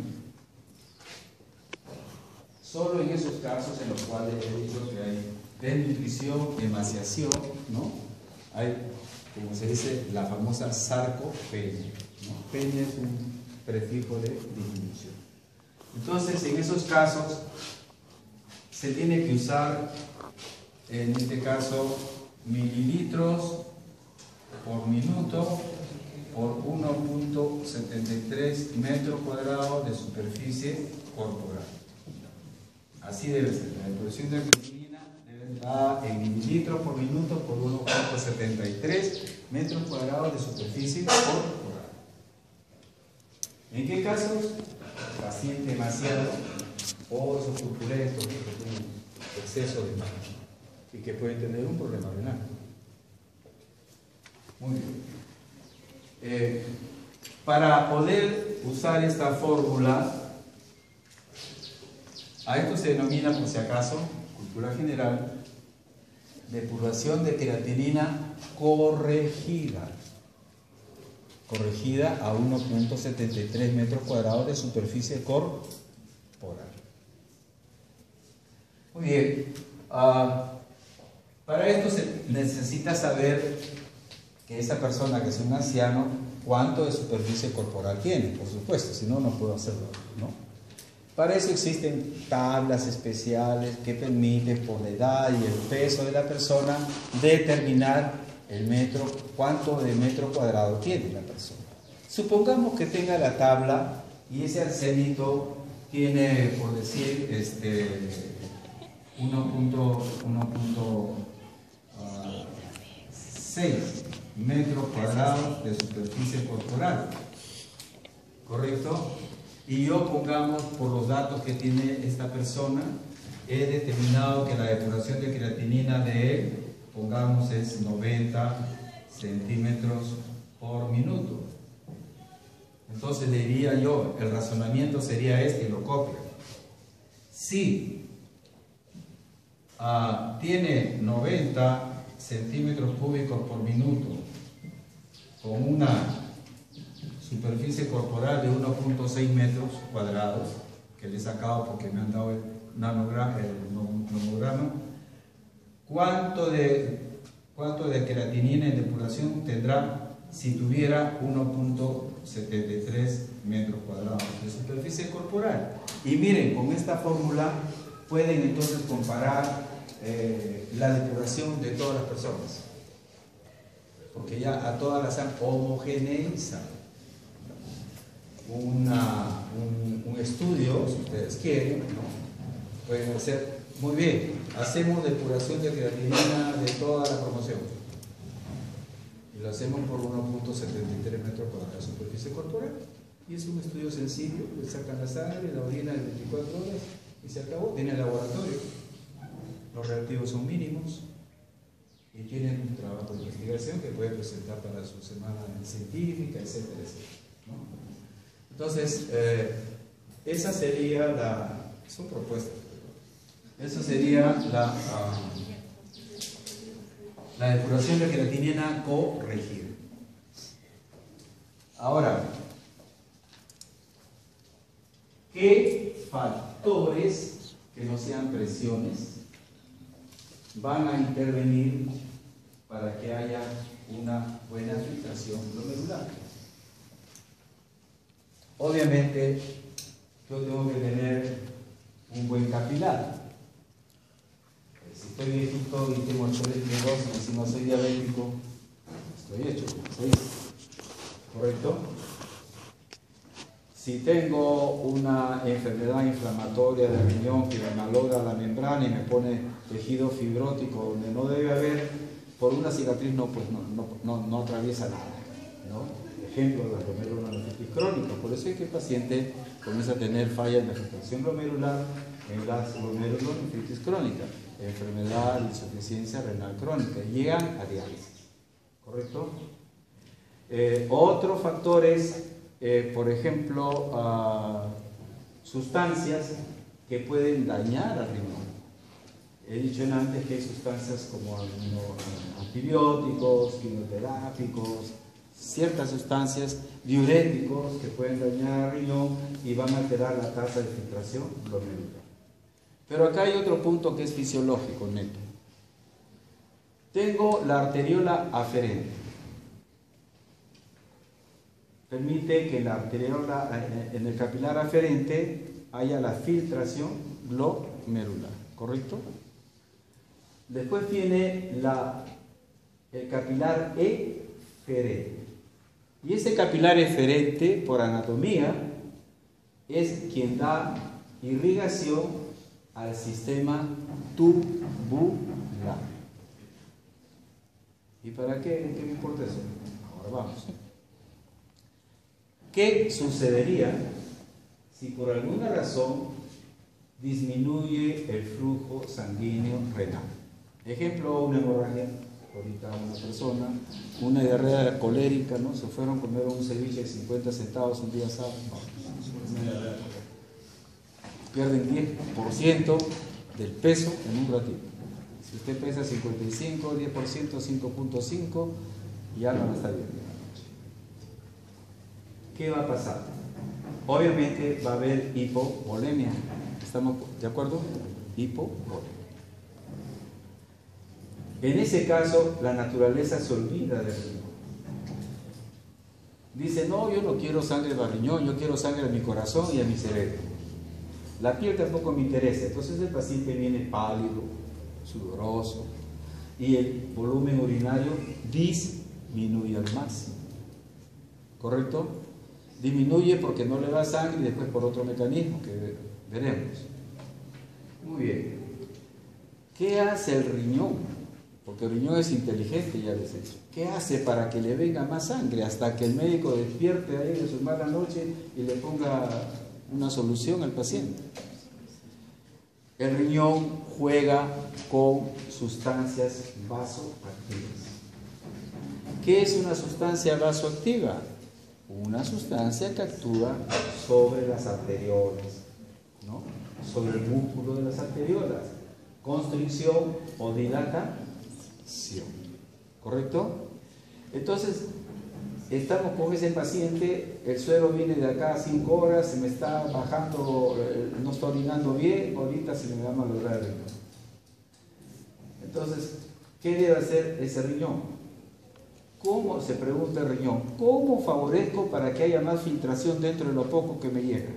Solo en esos casos en los cuales he dicho que hay desnutrición, emaciación, ¿no? Hay, como se dice, la famosa sarcopenia, ¿no? Penia es un prefijo de disminución. Entonces, en esos casos se tiene que usar, en este caso, mililitros por minuto por uno punto setenta y tres metros cuadrados de superficie corporal. Así debe ser. La depuración de creatinina debe estar en mililitros por minuto por uno punto setenta y tres metros cuadrados de superficie corporal. ¿En qué casos? Paciente demasiado o esos turbulentos que tienen exceso de mano y que pueden tener un problema renal. Muy bien. Eh, para poder usar esta fórmula, a esto se denomina, por si acaso, cultura general, depuración de creatinina corregida. Corregida a uno punto setenta y tres metros cuadrados de superficie corporal. Muy bien. Uh, para esto se necesita saber que esa persona que es un anciano, cuánto de superficie corporal tiene, por supuesto, si no, no puedo hacerlo, ¿no? Para eso existen tablas especiales que permiten, por la edad y el peso de la persona, determinar el metro, cuánto de metro cuadrado tiene la persona. Supongamos que tenga la tabla y ese ancianito tiene, por decir, este, uno punto seis metros cuadrados de superficie corporal, ¿correcto? Y yo, pongamos, por los datos que tiene esta persona, he determinado que la depuración de creatinina de él, pongamos, es noventa centímetros por minuto. Entonces le diría yo, el razonamiento sería este, y lo copio. Si uh, tiene noventa centímetros cúbicos por minuto con una superficie corporal de uno punto seis metros cuadrados, que le he sacado porque me han dado el nanograma, el nomograma, ¿cuánto de, cuánto de creatinina en depuración tendrá si tuviera uno punto setenta y tres metros cuadrados de superficie corporal? Y miren, con esta fórmula pueden entonces comparar eh, la depuración de todas las personas, porque ya a todas las han homogeneizado. Una, un, un estudio, si ustedes quieren, ¿no? Pueden hacer, muy bien, hacemos depuración de creatinina de toda la promoción y lo hacemos por uno punto setenta y tres metros cuadrados de superficie corporal, y es un estudio sencillo, le sacan la sangre, la orina de veinticuatro horas y se acabó. Tiene el laboratorio, los reactivos son mínimos y tienen un trabajo de investigación que puede presentar para su semana científica, etcétera, etcétera, ¿no? Entonces, eh, esa sería la, son propuestas, esa sería la, uh, la depuración de creatinina corregida. Ahora, ¿qué factores que no sean presiones van a intervenir para que haya una buena filtración glomerular? Obviamente, yo tengo que tener un buen capilar. estoy viejito y tengo arteriosclerosis, encima soy diabético, estoy hecho, soy, ¿correcto? Si tengo una enfermedad inflamatoria del riñón que me malogra la membrana y me pone tejido fibrótico donde no debe haber, por una cicatriz no, pues no, no, no, no atraviesa nada, ¿no? Ejemplo, la glomerulonefritis crónica. Por eso es que el paciente comienza a tener falla en la filtración glomerular en la glomerulonefritis crónica, enfermedad de insuficiencia renal crónica, llegan a diálisis, ¿correcto? Eh, otros factores, eh, por ejemplo, uh, sustancias que pueden dañar al riñón. He dicho antes que hay sustancias como antibióticos, quimioterápicos, ciertas sustancias diuréticos que pueden dañar al riñón y van a alterar la tasa de filtración glomerular. Pero acá hay otro punto que es fisiológico, neto. Tengo la arteriola aferente. Permite que la arteriola, en el capilar aferente haya la filtración glomerular, ¿correcto? Después viene la, el capilar eferente. Y ese capilar eferente, por anatomía, es quien da irrigación al sistema tubular. ¿Y para qué? ¿Qué me importa eso? Ahora vamos. ¿Qué sucedería si por alguna razón disminuye el flujo sanguíneo renal? Ejemplo, una hemorragia. Ahorita una persona, una diarrea colérica, ¿no? Se fueron a comer un ceviche de cincuenta centavos un día sábado. No. Pierden diez por ciento del peso en un ratito. Si usted pesa cincuenta y cinco, diez por ciento, cinco punto cinco, ya no está bien. ¿Qué va a pasar? Obviamente va a haber hipovolemia. ¿Estamos de acuerdo? Hipovolemia. En ese caso, la naturaleza se olvida del riñón. Dice, no, yo no quiero sangre del riñón, yo quiero sangre a mi corazón y a mi cerebro. La piel tampoco me interesa. Entonces el paciente viene pálido, sudoroso, y el volumen urinario disminuye al máximo. ¿Correcto? Disminuye porque no le da sangre y después por otro mecanismo que veremos. Muy bien. ¿Qué hace el riñón? Porque el riñón es inteligente, ya les he dicho. ¿Qué hace para que le venga más sangre? Hasta que el médico despierte ahí de su mala noche y le ponga una solución al paciente. El riñón juega con sustancias vasoactivas. ¿Qué es una sustancia vasoactiva? Una sustancia que actúa sobre las arteriolas, ¿no? Sobre el músculo de las arteriolas. Constricción o dilatación. ¿Correcto? Entonces, estamos con ese paciente, el suero viene de acá a cinco horas, se me está bajando, no está orinando bien, ahorita se me va a malograr el riñón. Entonces, ¿qué debe hacer ese riñón? ¿Cómo, se pregunta el riñón, cómo favorezco para que haya más filtración dentro de lo poco que me llega?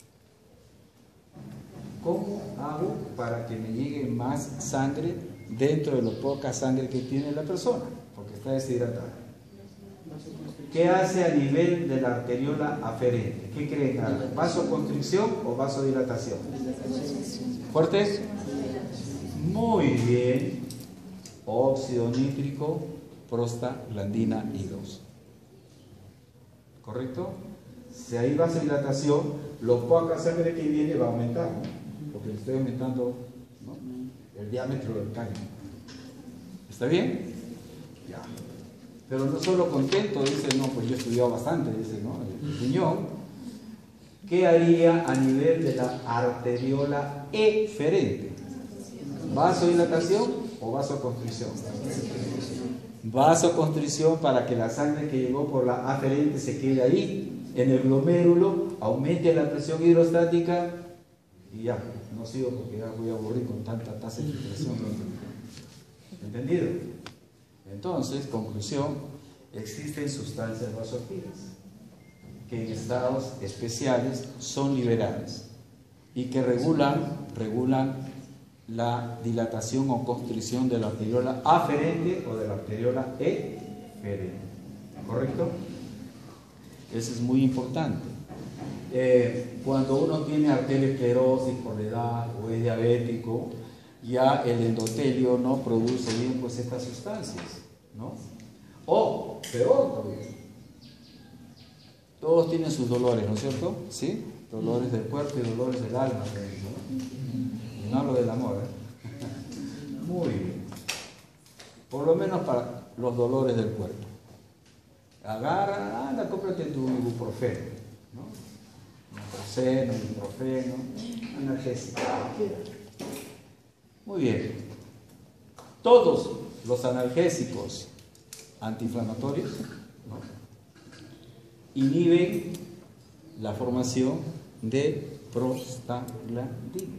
¿Cómo hago para que me llegue más sangre dentro de lo poca sangre que tiene la persona? Porque está deshidratada. ¿Qué hace a nivel de la arteriola aferente? ¿Qué creen? ¿Vasoconstricción o vasodilatación? ¿Fuerte? Muy bien. Óxido nítrico, prostaglandina I dos. ¿Correcto? Si hay vasodilatación, lo poca sangre que viene va a aumentar, ¿no? Porque le estoy aumentando, ¿no?, el diámetro del caño. ¿Está bien? Ya. Pero no solo contento, dice, no, pues yo he estudiado bastante, dice, ¿no? El riñón. ¿Qué haría a nivel de la arteriola eferente? ¿Vasodilatación o vasoconstricción? Vasoconstricción para que la sangre que llegó por la aferente se quede ahí, en el glomérulo, aumente la presión hidrostática y ya, no sigo porque ya voy a aburrir con tanta tasa de filtración. ¿Entendido? Entonces, conclusión, existen sustancias vasoactivas que en estados especiales son liberadas y que regulan, regulan la dilatación o constricción de la arteriola aferente o de la arteriola eferente. ¿Correcto? Eso es muy importante. Eh, cuando uno tiene arteriosclerosis por la edad o es diabético, ya el endotelio no produce bien pues estas sustancias, ¿no? O, peor todavía, todos tienen sus dolores, ¿no es cierto? ¿Sí? Dolores del cuerpo y dolores del alma, ¿no? No hablo del amor, ¿eh? Muy bien. Por lo menos para los dolores del cuerpo. Agarra, anda, cómprate tu ibuprofeno, ¿no? Naproxeno, ibuprofeno, analgésico, cualquiera. Muy bien. Todos los analgésicos antiinflamatorios, ¿no?, inhiben la formación de prostaglandina.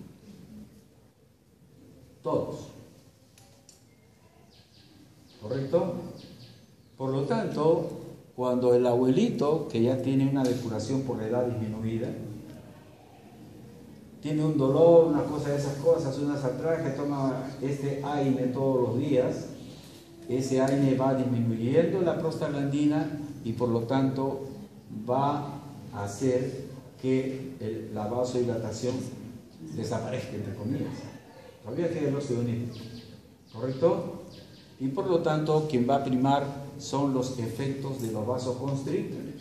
Todos. ¿Correcto? Por lo tanto, cuando el abuelito, que ya tiene una depuración por la edad disminuida, tiene un dolor, una cosa de esas cosas, una saltraje, toma este AINE todos los días, ese AINE va disminuyendo la prostaglandina y por lo tanto va a hacer que el, la vasodilatación desaparezca, entre comillas. Todavía queda el óxido nítrico, ¿correcto? Y por lo tanto, quien va a primar son los efectos de los vasoconstrictores.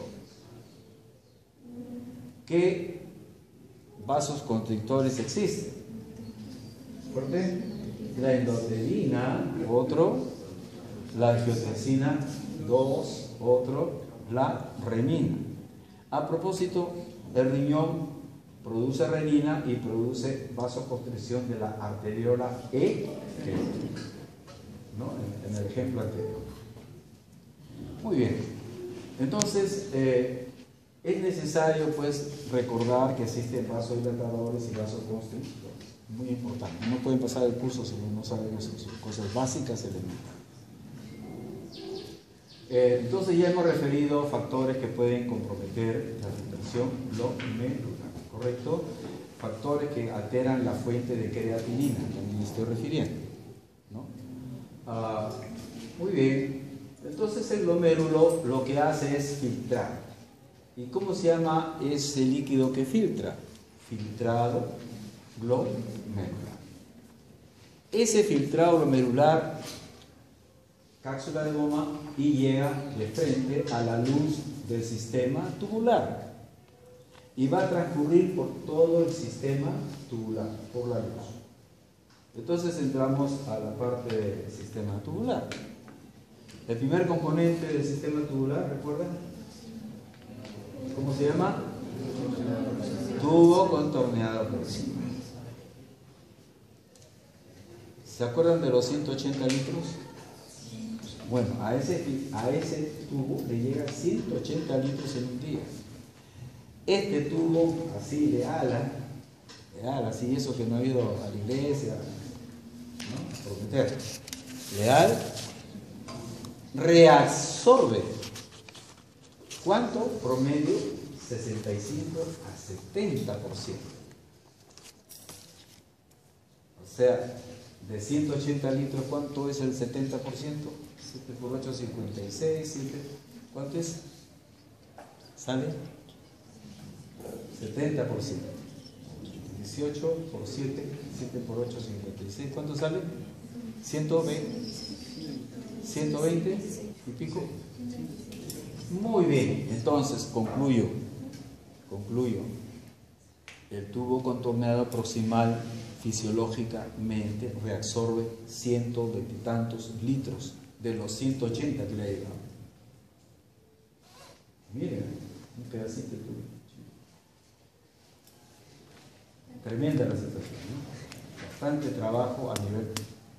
¿Qué vasos constrictores existen? ¿Fuerte? La endotelina, otro, la angiotensina dos, otro, la renina. A propósito, el riñón produce renina y produce vasoconstricción de la arteriola E, ¿no?, en, en el ejemplo anterior. Muy bien. Entonces, eh, es necesario pues recordar que existen vasodilatadores y vasoconstrictores. Muy importante. No pueden pasar el curso si no sabemos eso. Cosas básicas, elementales. Eh, entonces ya hemos referido factores que pueden comprometer la filtración glomerular, ¿correcto? Factores que alteran la fuente de creatinina, también me estoy refiriendo, ¿no? Ah, muy bien. Entonces el glomérulo lo que hace es filtrar. ¿Y cómo se llama ese líquido que filtra? Filtrado glomerular. Ese filtrado glomerular cápsula de goma y llega de frente a la luz del sistema tubular y va a transcurrir por todo el sistema tubular, por la luz. Entonces entramos a la parte del sistema tubular. El primer componente del sistema tubular, ¿recuerdan? ¿Cómo se llama? Tubo contorneado proximal. ¿Se acuerdan de los ciento ochenta litros? Bueno, a ese, a ese tubo le llegan ciento ochenta litros en un día. Este tubo, así de ala, de ala, así, eso que no ha ido a la iglesia, ¿no?, a prometer, leal, reabsorbe. ¿Cuánto? Promedio sesenta y cinco a setenta por ciento. O sea, de ciento ochenta litros, ¿cuánto es el setenta por ciento? siete por ocho, cincuenta y seis, siete, ¿cuánto es? ¿Sale? setenta por ciento. dieciocho por siete, siete por ocho, cincuenta y seis, ¿cuánto sale? ciento veinte. ciento veinte y pico. Muy bien, entonces concluyo. Concluyo. El tubo contorneado proximal fisiológicamente reabsorbe ciento veintitantos litros de los ciento ochenta que le ha llegado. Miren, un pedacito de tubo. Tremenda la situación, ¿no? Bastante trabajo a nivel.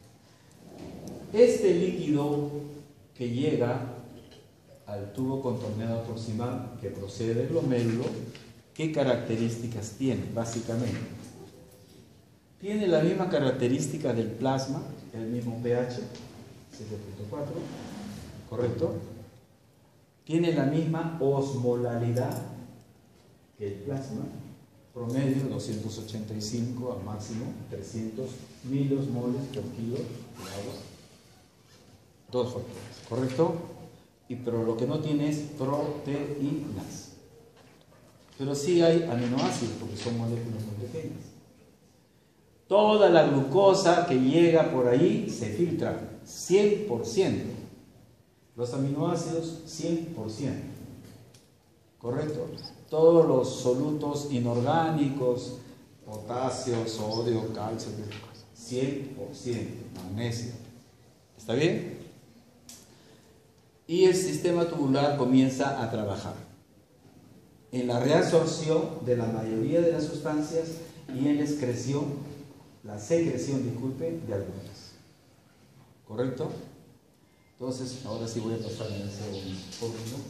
Este líquido que llega al tubo contorneado proximal, que procede del glomérulo, ¿qué características tiene? Básicamente, tiene la misma característica del plasma, el mismo pH, siete punto cuatro, ¿correcto? Tiene la misma osmolaridad que el plasma, promedio doscientos ochenta y cinco, al máximo trescientos milimoles por kilo de agua. Dos factores, ¿correcto? Y, pero lo que no tiene es proteínas. Pero sí hay aminoácidos, porque son moléculas muy pequeñas. Toda la glucosa que llega por ahí se filtra, cien por ciento. Los aminoácidos, cien por ciento. ¿Correcto? Todos los solutos inorgánicos, potasio, sodio, calcio, cien por ciento, magnesio. ¿Está bien? Y el sistema tubular comienza a trabajar en la reabsorción de la mayoría de las sustancias y en la excreción, la secreción, disculpe, de algunas. ¿Correcto? Entonces, ahora sí voy a pasar a ese fórmula.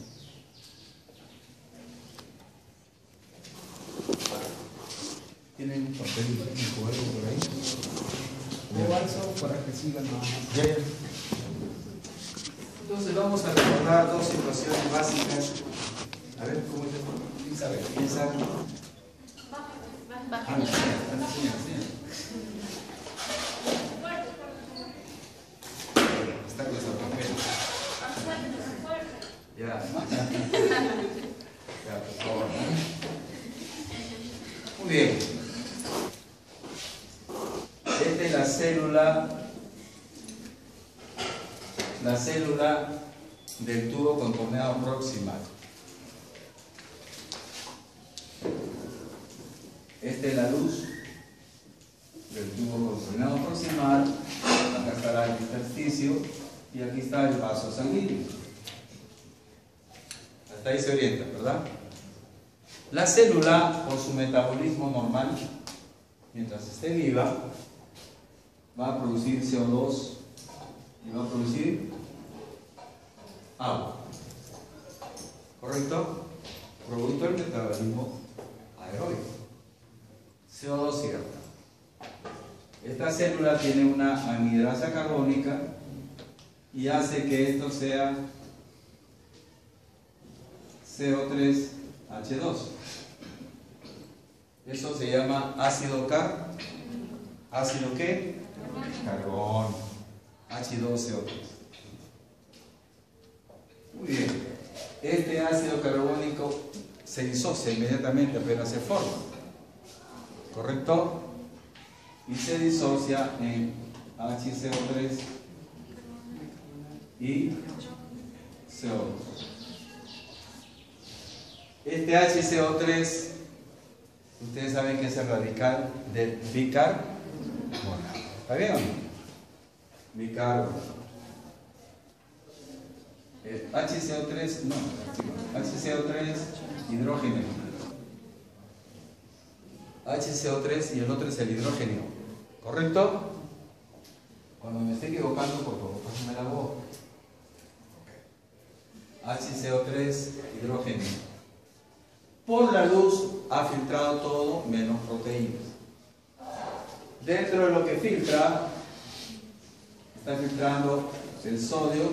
¿Tienen un papel técnico o algo por ahí? O alzo para que sigan más. Ya, ya. Entonces vamos a recordar dos situaciones básicas. A ver, ¿cómo es esto? ¿Quién sabe? ¿Quién sabe? Ah, no, enseña, enseña. Está con esa papel. Ya. Ya, por favor. Muy bien. Esta es la célula. La célula del tubo contorneado proximal. Esta es la luz del tubo contorneado proximal. Acá estará el intersticio y aquí está el vaso sanguíneo. Hasta ahí se orienta, ¿verdad? La célula, por su metabolismo normal, mientras esté viva, va a producir C O dos y va a producir agua. ¿Correcto? Producto del metabolismo aeróbico. C O dos y agua. Esta célula tiene una anhidrasa carbónica y hace que esto sea C O tres H dos. Eso se llama ácido car. ¿Ácido qué? Carbón. H dos C O tres. Muy bien. Este ácido carbónico se disocia inmediatamente apenas se forma. ¿Correcto? Y se disocia en H C O tres y C O dos. Este H C O tres, ustedes saben que es el radical del bicarbonato. ¿Está bien o no? Bicarbonato. El H C O tres, no, H C O tres, hidrógeno. H C O tres y el otro es el hidrógeno. ¿Correcto? Cuando me esté equivocando, por favor, pásame la voz. H C O tres, hidrógeno. Por la luz ha filtrado todo menos proteínas. Dentro de lo que filtra, está filtrando el sodio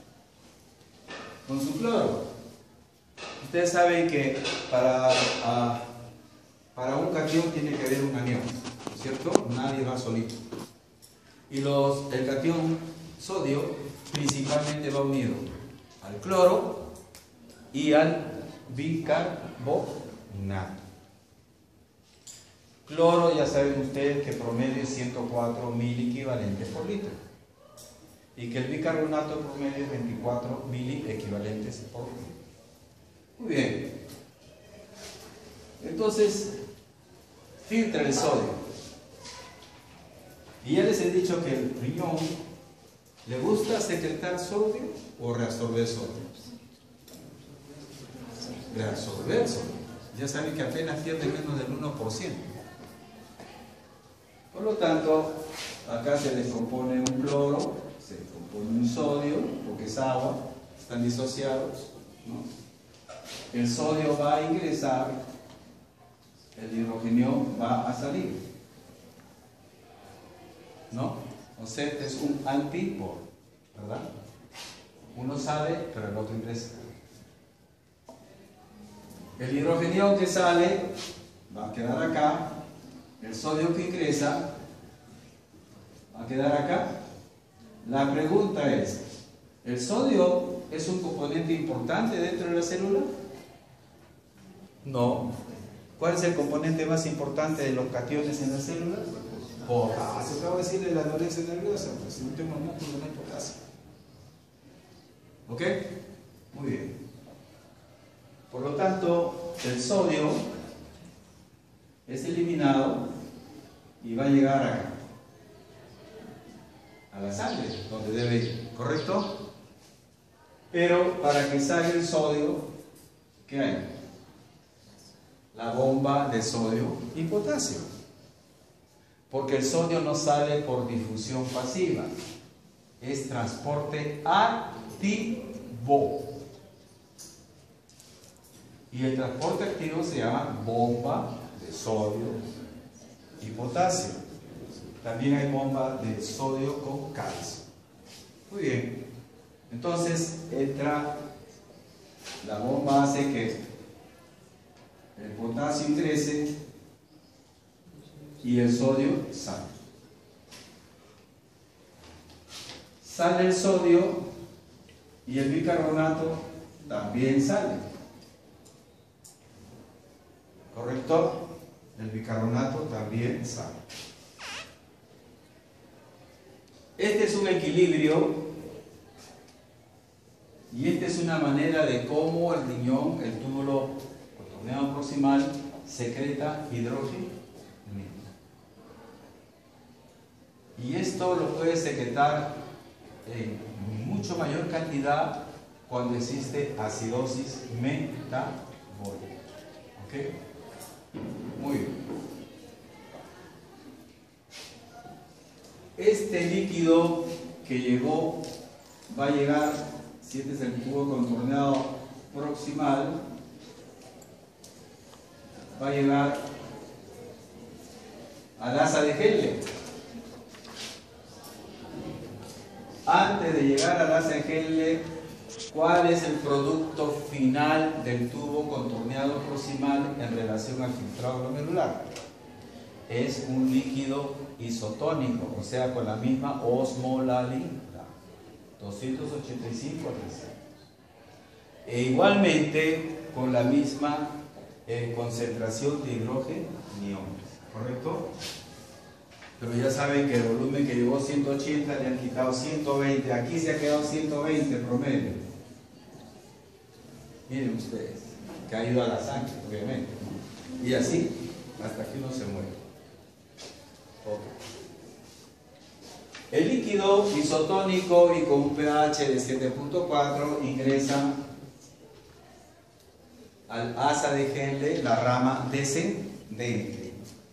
con su cloro. Ustedes saben que para, a, para un catión tiene que haber un anión, ¿cierto? Nadie va solito. Y los, el catión sodio principalmente va unido al cloro y al bicarbonato. Cloro, ya saben ustedes que promedio es ciento cuatro mil equivalentes por litro y que el bicarbonato promedio es veinticuatro mil equivalentes por litro. Muy bien. Entonces, filtra el sodio. Y ya les he dicho que el riñón le gusta secretar sodio o reabsorber sodio. Reabsorber sodio. Ya saben que apenas pierde menos del uno por ciento. Por lo tanto, acá se descompone un cloro, se descompone un sodio, porque es agua, están disociados, ¿no? El sodio va a ingresar, el hidrógeno va a salir, ¿no? O sea, es un antipolo, ¿verdad? Uno sale, pero el otro ingresa. El hidrógeno que sale va a quedar acá, el sodio que ingresa va a quedar acá. La pregunta es, ¿el sodio es un componente importante dentro de la célula? No. ¿Cuál es el componente más importante de los cationes en la célula? Potasio. Acabo de decirle la anorexia nerviosa, pues si no tengo músculo no hay potasio. ¿Ok? Muy bien. Por lo tanto, el sodio es eliminado y va a llegar acá, a la sangre, donde debe ir, ¿correcto? Pero para que salga el sodio, ¿qué hay? La bomba de sodio y potasio. Porque el sodio no sale por difusión pasiva, es transporte activo. Y el transporte activo se llama bomba de sodio y potasio. También hay bomba de sodio con calcio. Muy bien. Entonces entra, la bomba hace que el potasio ingrese y el sodio sale. Sale el sodio y el bicarbonato también sale. ¿Correcto? El bicarbonato también sale. Este es un equilibrio y esta es una manera de cómo el riñón, el túbulo contorneado proximal, secreta hidrógeno. Y esto lo puede secretar en mucho mayor cantidad cuando existe acidosis metabólica. ¿Ok? Muy bien. Este líquido que llegó va a llegar, si este es el tubo contorneado proximal, va a llegar al asa de Henle. Antes de llegar al asa de Henle, ¿cuál es el producto final del tubo contorneado proximal en relación al filtrado glomerular? Es un líquido isotónico, o sea, con la misma osmolaridad, doscientos ochenta y cinco residuos. E igualmente con la misma eh, concentración de hidrógeno y iones, ¿correcto? Pero ya saben que el volumen que llegó ciento ochenta le han quitado ciento veinte, aquí se ha quedado ciento veinte promedio. Miren ustedes, que ha ido a la sangre, obviamente. Y así, hasta que uno se muere. Okay. El líquido isotónico y con un pH de siete punto cuatro ingresa al asa de Henle, la rama descendente.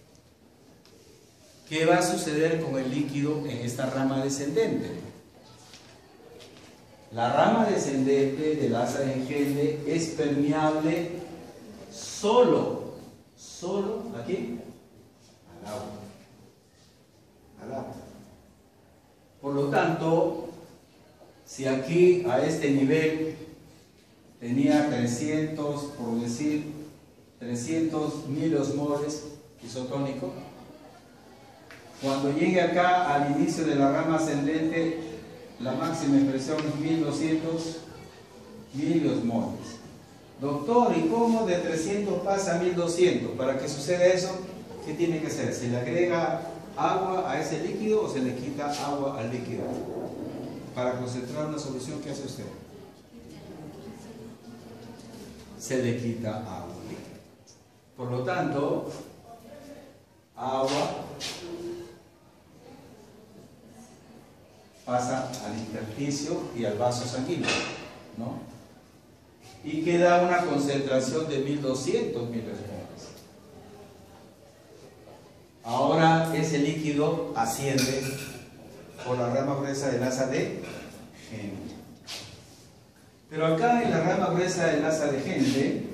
¿Qué va a suceder con el líquido en esta rama descendente? La rama descendente del asa de Henle es permeable solo, solo, ¿aquí? Al agua. Al agua. Por lo tanto, si aquí a este nivel tenía trescientos, por decir, trescientos miliosmoles isotónico, cuando llegue acá al inicio de la rama ascendente, la máxima expresión es mil doscientos miliosmoles. Doctor, ¿y cómo de trescientos pasa a mil doscientos? Para que suceda eso, ¿qué tiene que hacer? ¿Se le agrega agua a ese líquido o se le quita agua al líquido? Para concentrar una solución, ¿qué hace usted? Se le quita agua. Por lo tanto, agua pasa al intersticio y al vaso sanguíneo, ¿no? Y queda una concentración de mil doscientos miliosmoles. Ahora ese líquido asciende por la rama gruesa del asa de Henle. Pero acá en la rama gruesa del asa de Henle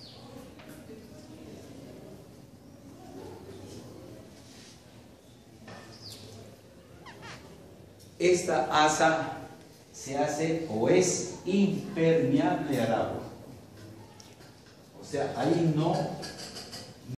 esta asa se hace o es impermeable al agua. O sea, ahí no